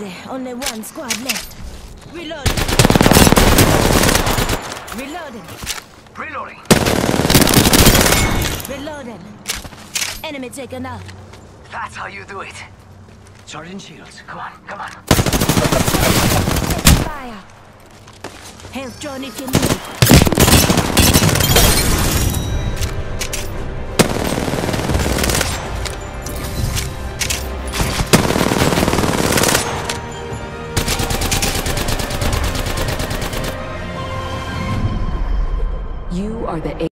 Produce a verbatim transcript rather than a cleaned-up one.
Ready. Only one squad left. Reloading. Reloading. Reloading. Reloading. Enemy taken out. That's how you do it. Charging shields. Come on, come on. Fire. Health drone if you need.